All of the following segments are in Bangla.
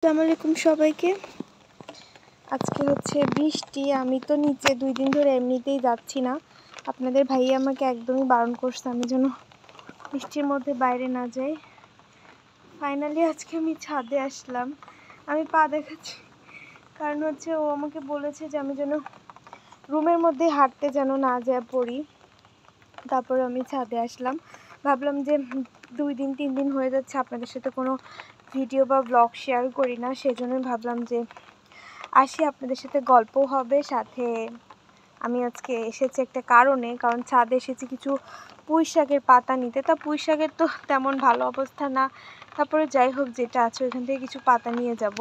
আসসালামু আলাইকুম সবাইকে। আজকে হচ্ছে বৃষ্টি। আমি তো নিচে 2 দিন ধরে এমনিতেই যাচ্ছি না। আপনাদের ভাইয়া আমাকে একদমই বারণ করছে আমি যেন বৃষ্টির মধ্যে বাইরে না যাই। ফাইনালি আজকে আমি ছাদে আসলাম। আমি পা দেখাচ্ছি কারণ হচ্ছে ও আমাকে বলেছে যে আমি যেন রুমের মধ্যে হাঁটতে যেন না যায় পড়ি। তারপর আমি ছাদে আসলাম। ভাবলাম যে 2 দিন 3 দিন হয়ে যাচ্ছে আপনাদের সাথে কোনো ভিডিও বা ব্লগ শেয়ার করি না, সেজন্যই ভাবলাম যে আসি, আপনাদের সাথে গল্পও হবে, সাথে আমি আজকে এসেছি একটা কারণ ছাদে এসেছি কিছু পুঁই শাকের পাতা নিতে। তা পুঁই শাকের তো তেমন ভালো অবস্থা না, তারপরে যাই হোক যেটা আছে ওইখান থেকে কিছু পাতা নিয়ে যাব।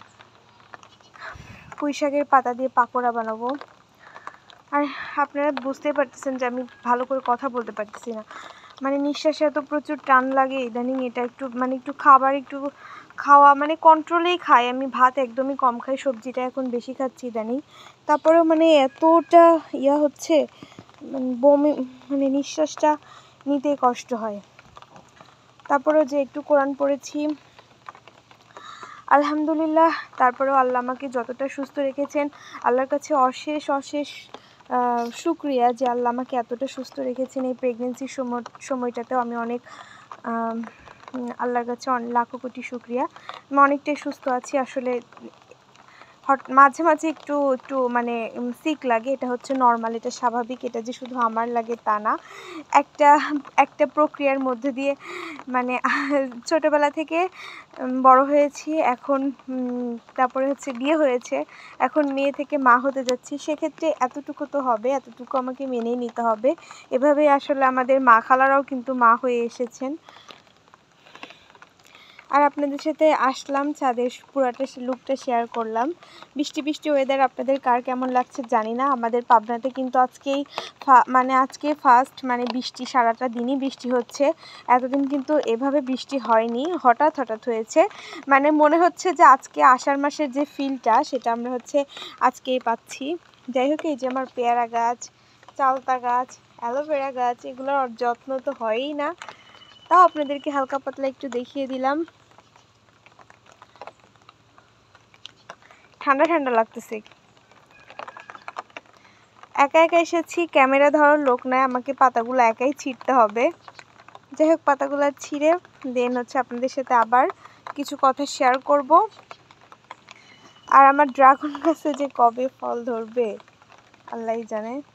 পুঁই শাকের পাতা দিয়ে পাকোড়া বানাবো। আর আপনারা বুঝতেই পারতেছেন যে আমি ভালো করে কথা বলতে পারতেছি না, মানে নিঃশ্বাসে এত প্রচুর টান লাগে ইদানিং। এটা একটু খাবার খাওয়া মানে কন্ট্রোলেই খাই আমি, ভাত একদমই কম খাই, সবজিটা এখন বেশি খাচ্ছি ইদানিং। তারপরেও মানে এতটা হচ্ছে বমি, মানে নিঃশ্বাসটা নিতে কষ্ট হয়। তারপরেও যে একটু কোরআন পড়েছি আলহামদুলিল্লাহ। তারপরেও আল্লাহ আমাকে যতটা সুস্থ রেখেছেন, আল্লাহর কাছে অশেষ অশেষ শুকরিয়া যে আল্লাহ আমাকে এতটা সুস্থ রেখেছেন। এই প্রেগনেন্সির সময়টাতেও আমি অনেক আল্লাহর কাছে লাখো কোটি শুকরিয়া। আমি অনেকটাই সুস্থ আছি। আসলে মাঝে মাঝে একটু মানে সিক লাগে, এটা হচ্ছে নর্মাল, এটা স্বাভাবিক। এটা যে শুধু আমার লাগে তা না, একটা প্রক্রিয়ার মধ্যে দিয়ে মানে ছোটোবেলা থেকে বড় হয়েছি, এখন তারপরে হচ্ছে বিয়ে হয়েছে, এখন মেয়ে থেকে মা হতে যাচ্ছি, সেক্ষেত্রে এতটুকু তো হবে, এতটুকু আমাকে মেনেই নিতে হবে। এভাবেই আসলে আমাদের মা খালারাও কিন্তু মা হয়ে এসেছেন। আর আপনাদের সাথে আসলাম ছাদের পুরাটা লুকটা শেয়ার করলাম। বৃষ্টি ওয়েদার আপনাদের কার কেমন লাগছে জানি না। আমাদের পাবনাতে কিন্তু আজকে ফার্স্ট মানে বৃষ্টি, সারাটা দিনই বৃষ্টি হচ্ছে। এতদিন কিন্তু এভাবে বৃষ্টি হয়নি, হঠাৎ হয়েছে। মানে মনে হচ্ছে যে আজকে আষাঢ় মাসের যে ফিলটা সেটা আমরা হচ্ছে আজকেই পাচ্ছি। যাই হোক, এই যে আমার পেয়ারা গাছ, চালতা গাছ, অ্যালোভেরা গাছ, এগুলোর যত্ন তো হয়ই না, তাও আপনাদেরকে হালকা পাতলা একটু দেখিয়ে দিলাম। ঠান্ডা লাগতেছে। একা এসেছি, ক্যামেরা ধরার লোক নাই, আমাকে পাতাগুলো একাই ছিঁড়তে হবে। যাই হোক, পাতাগুলো ছিঁড়ে দেন হচ্ছে আপনাদের সাথে আবার কিছু কথা শেয়ার করব। আর আমার ড্রাগন গাছে যে কবে ফল ধরবে আল্লাহই জানে।